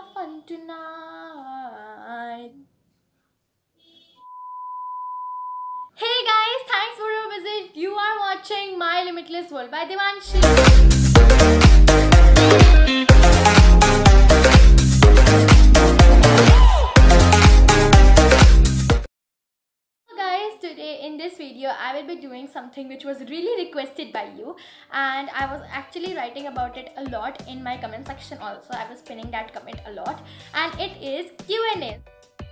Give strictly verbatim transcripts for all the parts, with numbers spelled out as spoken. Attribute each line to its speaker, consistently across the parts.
Speaker 1: have fun tonight. Hey guys, thanks for your visit. You are watching My Limitless World by Devanshi. Today in this video I will be doing something which was really requested by you, and I was actually writing about it a lot in my comment section also. I was pinning that comment a lot, and it is Q and A.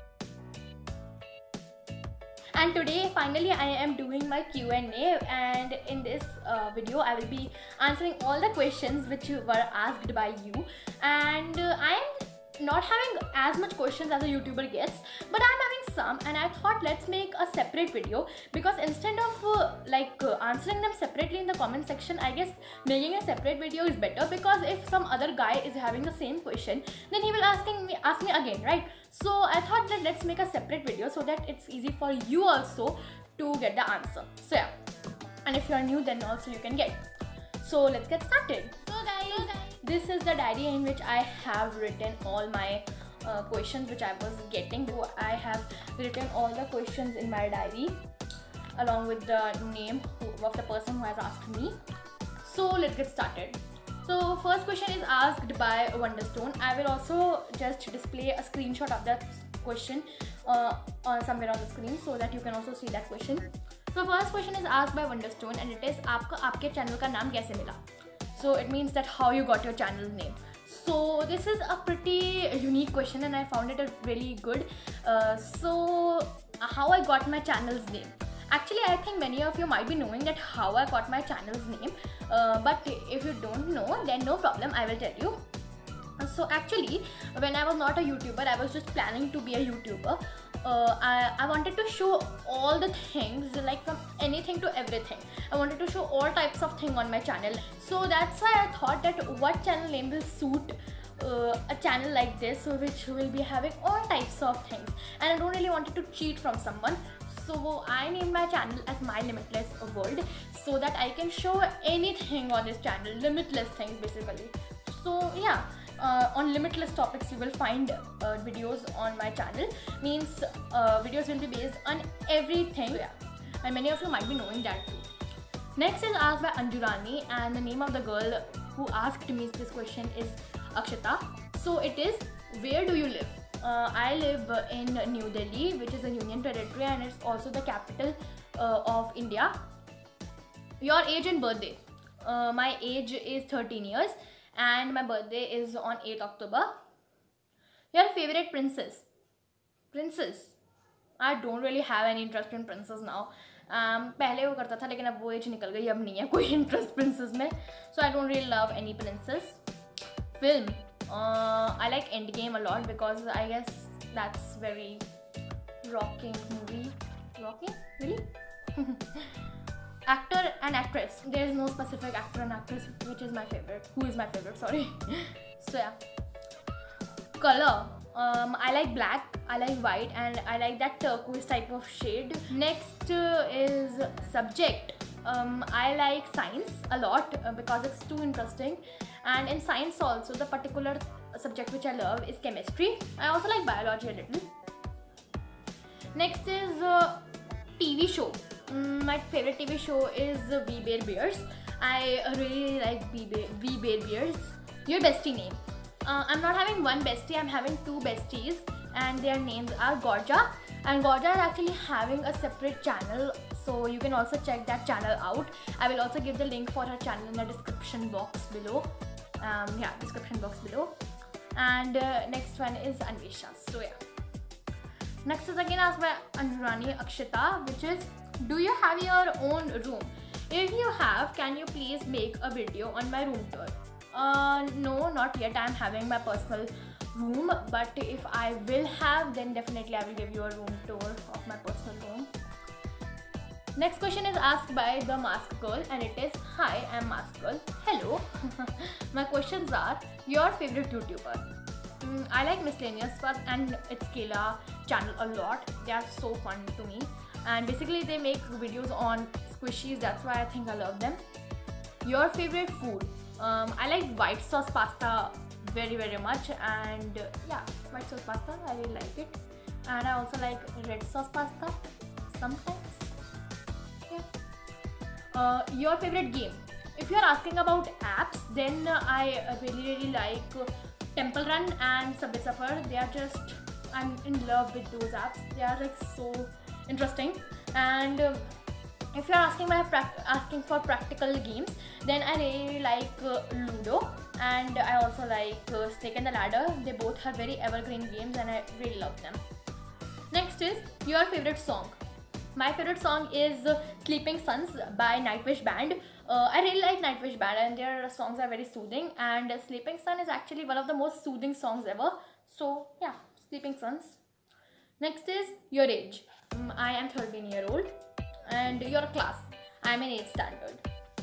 Speaker 1: And today finally I am doing my Q and A, and in this uh, video I will be answering all the questions which were asked by you. And uh, I am not having as much questions as a YouTuber gets, but I'm having some, and I thought let's make a separate video, because instead of uh, like uh, answering them separately in the comment section, I guess making a separate video is better, because if some other guy is having the same question, then he will asking me ask me again, right? So I thought that let's make a separate video so that it's easy for you also to get the answer. So yeah, and if you are new, then also you can get. So let's get started. So guys, this is the diary in which I have written all my uh, questions which I was getting. So I have written all the questions in my diary along with the name of the person who has asked me. So let's get started. So first question is asked by Wonderstone. I will also just display a screenshot of that question uh, on somewhere on the screen so that you can also see that question. So first question is asked by Wonderstone, and it is आपका आपके channel का नाम कैसे मिला? So it means that how you got your channel name. So this is a pretty unique question, and I found it a really good. Uh, so how I got my channel's name? Actually, I think many of you might be knowing that how I got my channel's name, uh, but if you don't know, then no problem, I will tell you. So actually, when I was not a YouTuber, I was just planning to be a YouTuber. Uh, I, I wanted to show all the things, like from anything to everything. I wanted to show all types of things on my channel. So that's why I thought that what channel name will suit uh, a channel like this, which will be having all types of things. And I don't really wanted to cheat from someone. So I named my channel as My Limitless World, so that I can show anything on this channel, limitless things basically. So yeah. Uh, on limitless topics you will find uh, videos on my channel. Means uh, videos will be based on everything, yeah. And many of you might be knowing that too. Next is asked by Anjurani, and the name of the girl who asked me this question is Akshita. So it is, where do you live? Uh, I live in New Delhi, which is a union territory, and it's also the capital uh, of India. Your age and birthday? Uh, my age is thirteen years. And my birthday is on eighth October. Your favorite princess? Princess? I don't really have any interest in princess now. Um, पहले वो करता था, लेकिन अब वो as निकल गई, अब नहीं है कोई interest princess में. So I don't really love any princess. Film? Uh, I like Endgame a lot, because I guess that's very rocking movie. Rocking? Really? Actor and actress? There is no specific actor and actress which is my favorite. Who is my favorite? Sorry. So yeah. Color? Um, I like black, I like white, and I like that turquoise type of shade. Next uh, is subject. Um, I like science a lot uh, because it's too interesting. And in science also, the particular subject which I love is chemistry. I also like biology a little. Next is uh, T V show. Mm, my favorite T V show is uh, We Bare Bears. I really like We Bare Bears. Your bestie name? Uh, I'm not having one bestie, I'm having two besties, and their names are Gorja. And Gorja is actually having a separate channel, so you can also check that channel out. I will also give the link for her channel in the description box below. Um, yeah, description box below. And uh, next one is Anvesha. So yeah. Next is again asked by Anjurani Akshita, which is, do you have your own room? If you have, can you please make a video on my room tour? Uh, no, not yet. I am having my personal room, but if I will have, then definitely I will give you a room tour of my personal room. Next question is asked by the Mask Girl, and it is, hi, I am Mask Girl. Hello. My questions are, your favorite YouTuber? Mm, I like Miscellaneous Fuzz and its Kayla channel a lot. They are so fun to me, and basically they make videos on squishies. That's why I think I love them. Your favorite food? Um, I like white sauce pasta very very much. And uh, yeah, white sauce pasta, I really like it. And I also like red sauce pasta sometimes. Yeah. Uh, your favorite game? If you are asking about apps, then uh, I uh, really really like uh, Temple Run and Subway Surfer. They are just, I'm in love with those apps. They are like so interesting. And uh, if you are asking my asking for practical games, then I really like uh, Ludo, and I also like uh, Snake and the Ladder. They both are very evergreen games and I really love them. Next is your favorite song. My favorite song is uh, Sleeping Sons by Nightwish Band. Uh, I really like Nightwish Band and their songs are very soothing, and uh, Sleeping Sun is actually one of the most soothing songs ever. So yeah, Sleeping Sons. Next is your age. Um, I am thirteen year old. And your class. I am in eighth standard.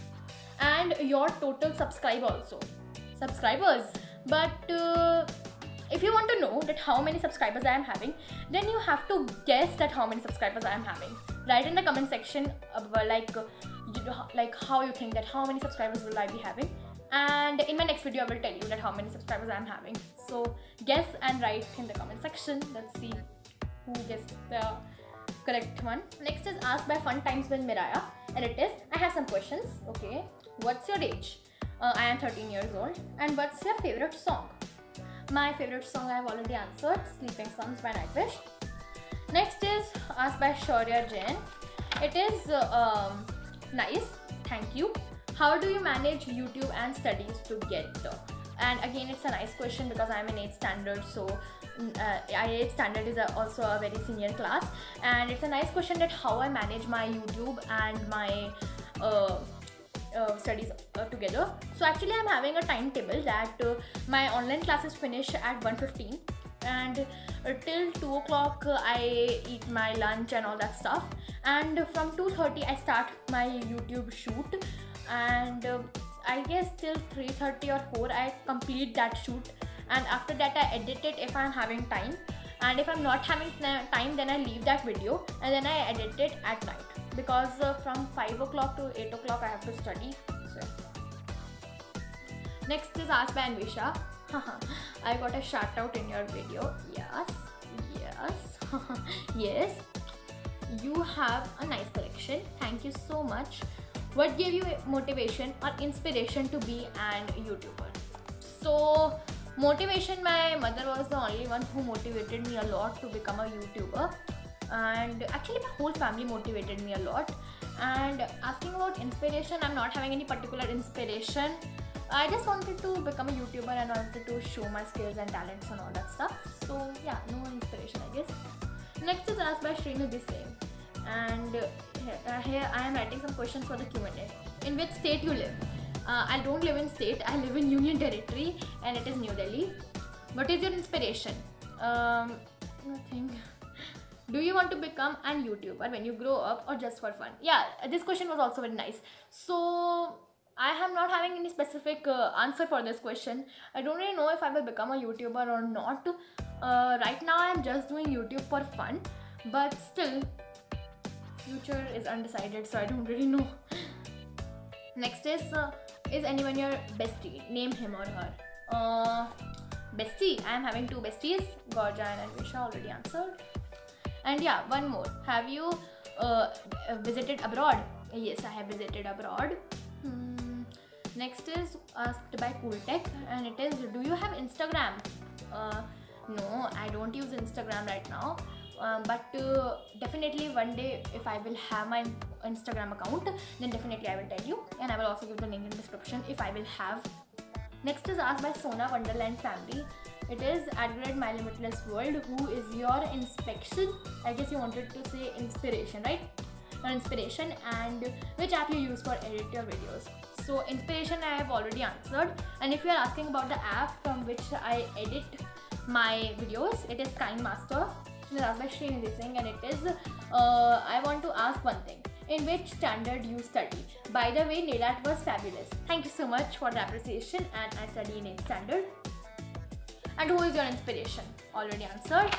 Speaker 1: And your total subscribe also. Subscribers. But uh, if you want to know that how many subscribers I am having, then you have to guess that how many subscribers I am having. Write in the comment section uh, like uh, you know, like how you think that how many subscribers will I be having. And in my next video I will tell you that how many subscribers I am having. So guess and write in the comment section. Let's see who guessed the correct one. Next is asked by Fun Times with Miraya, and it is, I have some questions. Okay, what's your age? Uh, I am thirteen years old. And what's your favorite song? My favorite song I have already answered, Sleeping Sons by Nightwish. Next is asked by Shaurya Jain. It is uh, um, nice, thank you. How do you manage YouTube and studies together? And again, it's a nice question because I'm in eighth standard, so uh, eighth standard is a, also a very senior class, and it's a nice question that how I manage my YouTube and my uh, uh, studies uh, together. So actually I'm having a timetable that uh, my online classes finish at one fifteen, and uh, till two o'clock uh, I eat my lunch and all that stuff, and from two thirty I start my YouTube shoot, and uh, I guess till three thirty or four I complete that shoot, and after that I edit it if I'm having time, and if I'm not having time then I leave that video and then I edit it at night, because uh, from five o'clock to eight o'clock I have to study. So next is asked by Anvisha. I got a shout out in your video. Yes, yes, yes. You have a nice collection. Thank you so much. What gave you motivation or inspiration to be an YouTuber? So motivation, my mother was the only one who motivated me a lot to become a YouTuber, and actually my whole family motivated me a lot. And asking about inspiration, I'm not having any particular inspiration. I just wanted to become a YouTuber and wanted to show my skills and talents and all that stuff. So yeah, no inspiration I guess. Next is asked by Srinidhi Singh, and uh, here I am writing some questions for the Q and A. In which state you live? Uh, I don't live in state, I live in Union Territory, and it is New Delhi. What is your inspiration? Um, nothing. Do you want to become an YouTuber when you grow up or just for fun? Yeah, this question was also very nice. So I am not having any specific uh, answer for this question. I don't really know if I will become a YouTuber or not. Uh, right now I am just doing YouTube for fun, but still future is undecided, so I don't really know. Next is uh, is anyone your bestie? Name him or her. Uh, bestie, I am having two besties, Gorja and Anvisha, already answered. And yeah, one more. Have you uh, visited abroad? Yes, I have visited abroad. Hmm. Next is asked by Cooltech, and it is, do you have Instagram? Uh, no, I don't use Instagram right now. Um, but uh, definitely one day if I will have my Instagram account, then definitely I will tell you, and I will also give the link in the description if I will have. Next is asked by Sona Wonderland family. It is at grade My Limitless World. Who is your inspection? I guess you wanted to say inspiration, right? Your inspiration, and which app you use for edit your videos. So inspiration I have already answered, and if you are asking about the app from which I edit my videos, it is KineMaster. It is asked by Srinidhi Singh, and it is uh, I want to ask one thing. In which standard you study? By the way, nail art was fabulous. Thank you so much for the appreciation, and I study in eighth standard. And who is your inspiration? Already answered.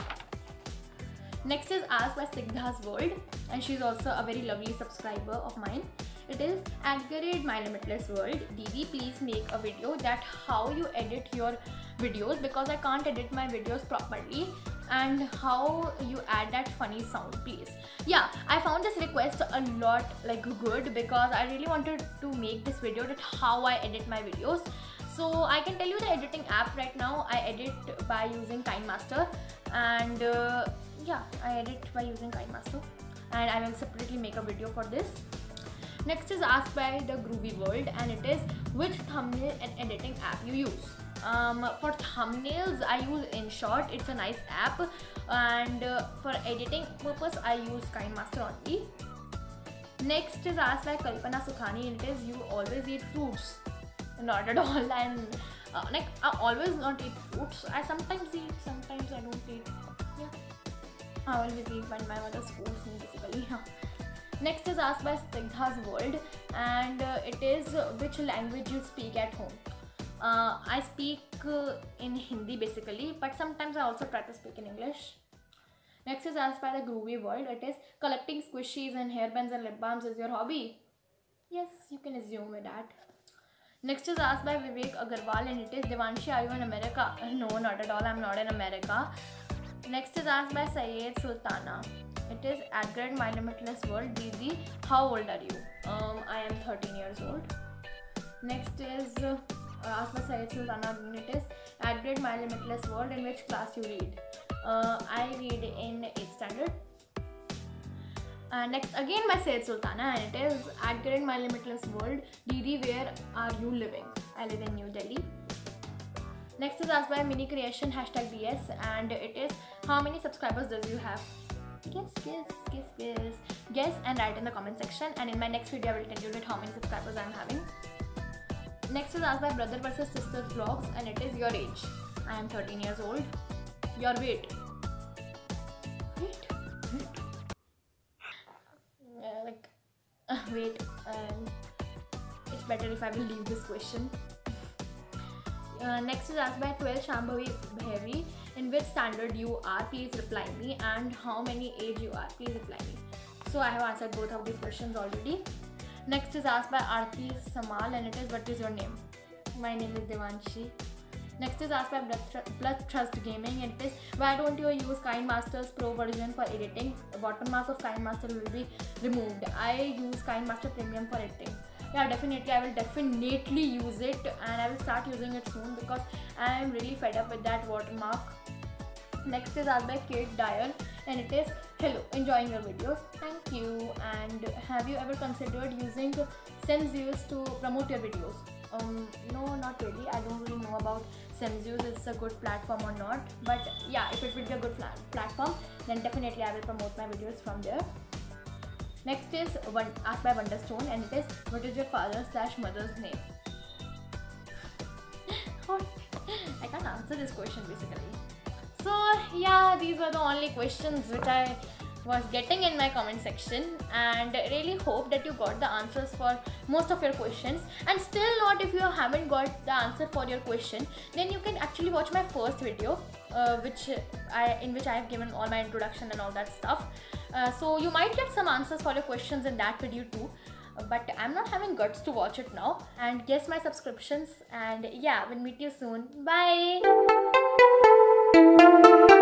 Speaker 1: Next is asked by Sigdha's World, and she is also a very lovely subscriber of mine. It is at Grade My Limitless World. Didi, please make a video that how you edit your videos, because I can't edit my videos properly, and how you add that funny sound, please. Yeah, I found this request a lot like good, because I really wanted to make this video that how I edit my videos. So I can tell you the editing app right now. I edit by using KineMaster, and uh, yeah, I edit by using KineMaster, and I will separately make a video for this. Next is asked by the Groovy World, and it is which thumbnail and editing app you use. Um, for thumbnails, I use InShot. It's a nice app, and uh, for editing purpose, I use KineMaster only. Next is asked by Kalpana Sukhani, and it is you always eat fruits. Not at all, and uh, like I always not eat fruits. I sometimes eat, sometimes I don't eat. Yeah, I always eat when my mother forces me, basically. Yeah. Next is asked by Snigdha's World, and uh, it is uh, which language you speak at home. Uh, I speak uh, in Hindi basically, but sometimes I also try to speak in English. Next is asked by the Groovy World. It is collecting squishies and hairbands and lip balms is your hobby. Yes, you can assume with that. Next is asked by Vivek Agarwal, and it is Devanshi, are you in America? No, not at all. I'm not in America. Next is asked by Syed Sultana. It is at Grade My Limitless World. Didi, how old are you? Um, I am thirteen years old. Next is uh, asked by Syed Sultana, and it is at Grade My Limitless World. In which class you read? Uh, I read in eighth standard. Uh, next again by Syed Sultana, and it is at Grade My Limitless World. Didi, where are you living? I live in New Delhi. Next is asked by Mini Creation hashtag D S, and it is how many subscribers does you have? Guess, guess, guess, guess, guess, and write in the comment section. And in my next video, I will tell you that how many subscribers I am having. Next is asked by Brother versus Sisters Vlogs, and it is your age. I am thirteen years old. Your weight. Weight. Weight. Uh, like, uh, wait. Um, it's better if I will leave this question. Uh, next is asked by twelve Shambhavi Bhavi. In which standard you are? Please reply me. And how many age you are? Please reply me. So I have answered both of these questions already. Next is asked by Aarti Samal, and it is what is your name? My name is Devanshi. Next is asked by Blood, Tr Blood Trust Gaming, and it is why don't you use KineMaster's Pro version for editing? The watermark of KineMaster will be removed. I use KineMaster Premium for editing. Yeah, definitely, I will definitely use it, and I will start using it soon because I am really fed up with that watermark. Next is asked by Kate Dyer, and it is hello, enjoying your videos, thank you. And have you ever considered using SEMZeus to promote your videos? Um, no, not really. I don't really know about SEMZeus, it's a good platform or not, but yeah, if it would be a good platform, then definitely I will promote my videos from there. Next is one asked by Wonderstone, and it is what is your father slash mother's name? I can't answer this question basically. So yeah, these were the only questions which I was getting in my comment section, and really hope that you got the answers for most of your questions. And still not, if you haven't got the answer for your question, then you can actually watch my first video uh, which I in which I have given all my introduction and all that stuff. Uh, so you might get some answers for your questions in that video too, but I'm not having guts to watch it now. And guess my subscriptions, and yeah, we'll meet you soon. Bye.